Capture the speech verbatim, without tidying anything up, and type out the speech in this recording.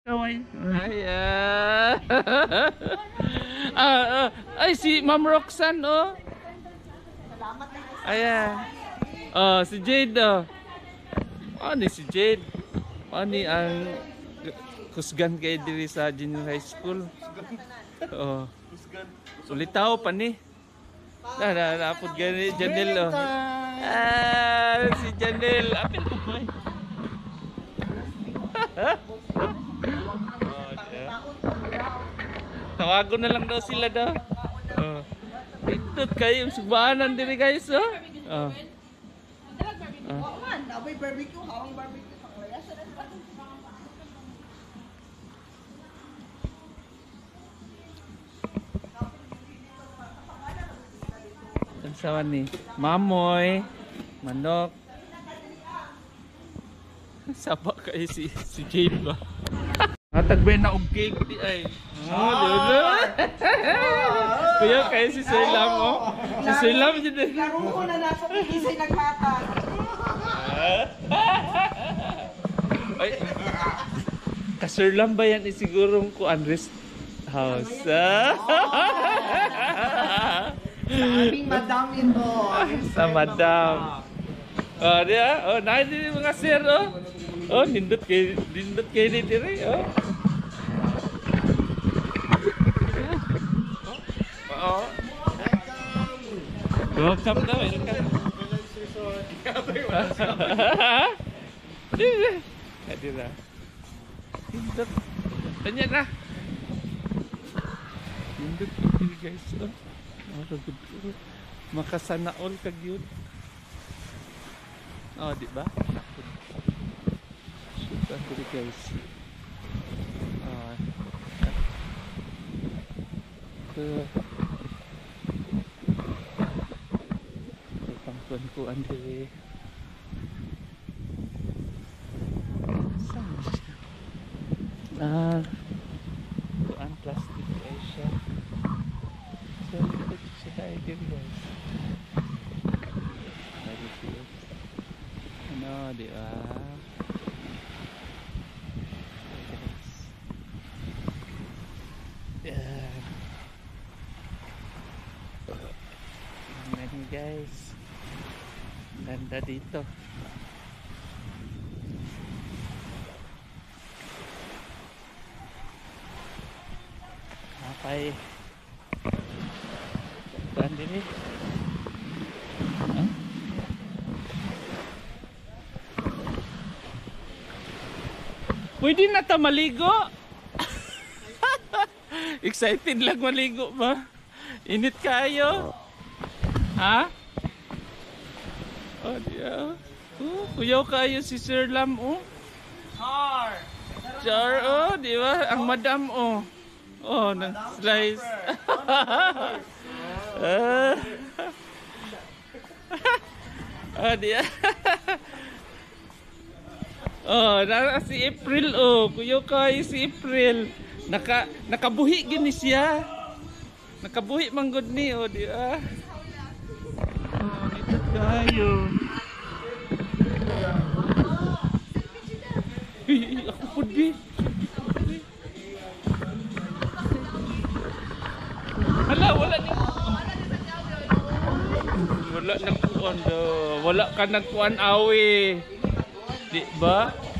Kaway. Ay, ah. ah, ah, ay, si Ma'am Roxanne, oh. Salamat na. Ayan. Oh, si Jade, oh. Ano si Jade? Ano ang kusgan kay diri sa junior high school? Oh. Ulitaw pa ni. Na na napud gani Janel, oh. Ah, si Janel, apil ko boy. Tawagon na lang daw sila daw. Oh. Itut kayo subahanan diri guys, oh. Oh. Oo man, daboy barbecue, hawang barbecue sa Korea. Sawan ni Mamoy, manok. Saba kayo si si Jade ba? Natagbay na og cake di ay. Oh, lolo. Kuya kayo si Sir Lam, oh. Si Sir Lam jud. Laro ko na nato isay naghata. Ay. Ka Sir Lam ba yan isigurong ko Andres house. Aming madam ito. Sa madam. Oh, dia. Oh, naik di mga sir, oh. Oh, nindot kay nindot kay ni dire, oh. Oh. Welcome daw, welcome. Hadir na. Nindot. Tanya na. Nindot kay guys, oh. Makasana all kag yun. Oh, di ba? Sudah dulu guys. Ah. Ke pangkuan ku ande. Ah. Kuan plastik Asia. So, kita sudah idea guys. Ano, di ba? Yan. Tingnan guys. Ganda dito. Okay. Saan din eh? Huh? Pwede na ta maligo? Excited lang maligo ba? Init kayo? Ha? Oh, diya. Oh, kuyaw kayo si Sir Lam, oh. Char. Char, oh, di ba? Ang madam, oh. Oh, nang slice. Ah. Oh, diya. Oh, na si April, oh. Kuya kay si April. Naka nakabuhi gini siya. Nakabuhi man gud ni, oh, di ah. Oh, dito kayo. Ako pud bi. Hala, wala ni. Wala nagkuan do. Wala ka nagkuan awi. Di ba?